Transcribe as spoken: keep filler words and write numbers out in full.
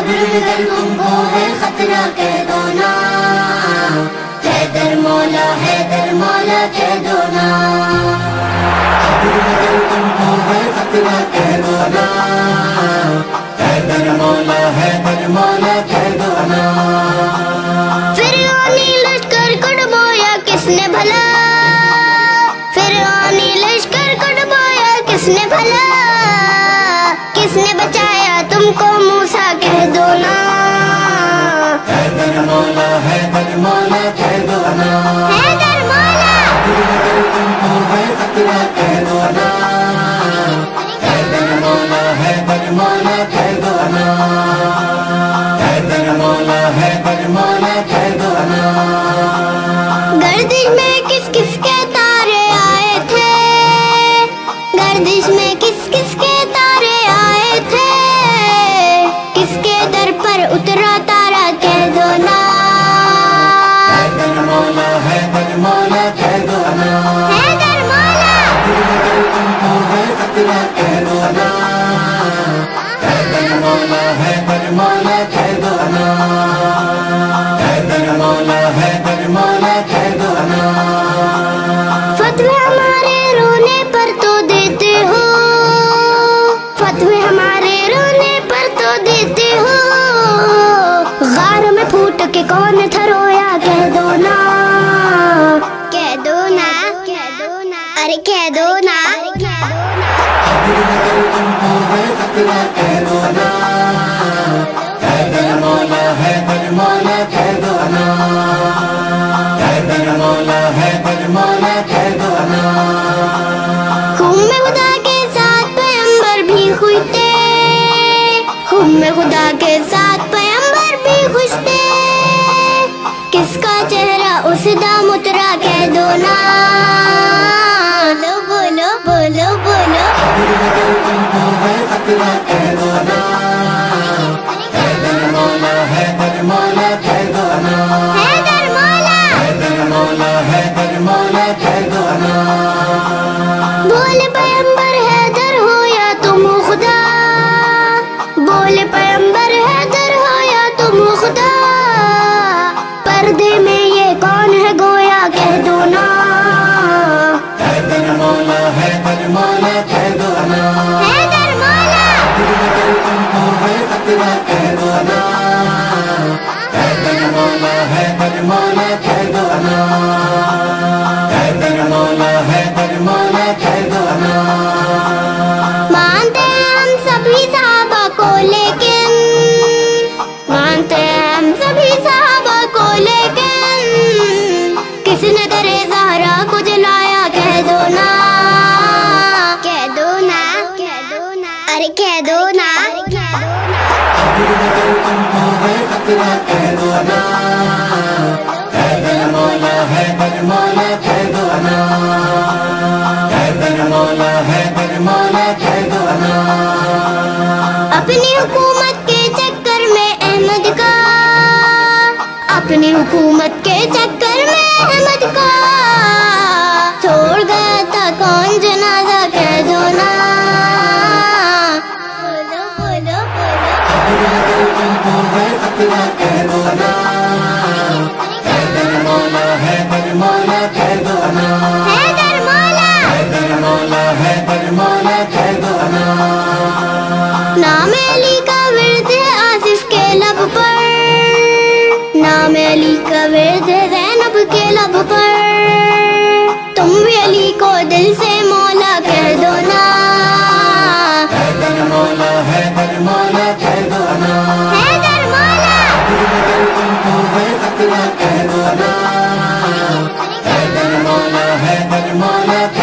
अगर तुमको है खतरा कह दो ना, हैदर मौला हैदर मौला कह दो ना। अगर तुमको है खतरा कह दो ना, हैदर मौला हैदर मौला कह दो ना। फिरौनी लश्कर को डुबोया किसने भला, फिरौनी लश्कर को डुबोया किसने भला, किसने बचाया तुमको मूसा कह दो ना, हैदर मौला हैदर मौला कह दो ना। हैदर मौला अगर तुमको है खतरा कह दो ना, हैदर मौला हैदर मौला कह दो ना, हैदर मौला हैदर मौला कह दो ना। गर्दिश में किस किस के तारे आए थे, गर्दिश में किस किस के तारे आए थे, किसके दर पर उतरा तारा कह दो ना, हैदर मौला हैदर मौला कह दो ना। हैदर मौला अगर तुमको है खतरा कह दो ना, हैदर मौला हैदर मौला कह दो ना, हैदर मौला हैदर मौला कह दो ना। फतवे हमारे रोने पर तो देते हो, फतवे हमारे रोने पर तो देते हो, गार में फूट के कौन था रोया कह दो ना, कह दो ना, कह दो ना, अरे कह दो ना, अगर तुमको है खतरा कह दो ना, हैदर मौला हैदर मौला कह दो ना, हैदर मौला हैदर मौला कह दो ना। खून में खुदा के साथ पैगंबर भी खुश थे, खून में खुदा के साथ पैगंबर भी खुश थे, किसका चेहरा उस दाम उतरा कह दो ना, बोलो बोलो बोलो बोलो। अगर तुमको है खतरा कह दो ना, हैदर मौला हैदर मौला कह दो ना, हैदर मौला हैदर मौला हैदर मौला कह दो ना। बोले पैगंबर हैदर हो या तुम हो खुदा, बोले पैगंबर हैदर हो या तुम हो खुदा, पर्दे में ये कौन है गोया कह दो ना, हैदर मौला हैदर मौला कह दो ना। हैदर मौला अगर तुमको है खतरा कह दो ना, हैदर मौला हैदर मौला कह दो ना, हैदर मौला हैदर मौला कह दो ना। मानते हैं हम सभी सहाबा को लेकिन, मानते हैं हम सभी सहाबा को लेकिन, किसने दरे ज़हरा को जलाया कह दो ना, कह दो ना, कह दो ना, अरे कह दो ना, अगर तुमको है खतरा कह दो ना, हैदर मौला हैदर मौला कह दो ना, हैदर मौला हैदर मौला कह दो ना। अपनी हुकूमत के चक्कर में अहमद का, अपनी हुकूमत के चक्कर में अहमद का, छोड़ गया था कौन जनाजा कह दो ना, बोलो बोलो बोलो। अगर तुमको है खतरा कह दो ना, हैदर मौला हैदर मौला कह दो ना, हैदर मौला हैदर मौला हैदर मौला कह दो ना। नाम अली का विर्द है आसिफ के लब पर, नाम अली का विर्द है ज़ैनब के लब पर, तुम भी अली को दिल से मौला कह दो ना, हैदर मौला हैदर मौला कह दो ना। हैदर मौला अगर तुमको है खतरा कह दो ना, हैदर मौला हैदर मौला कह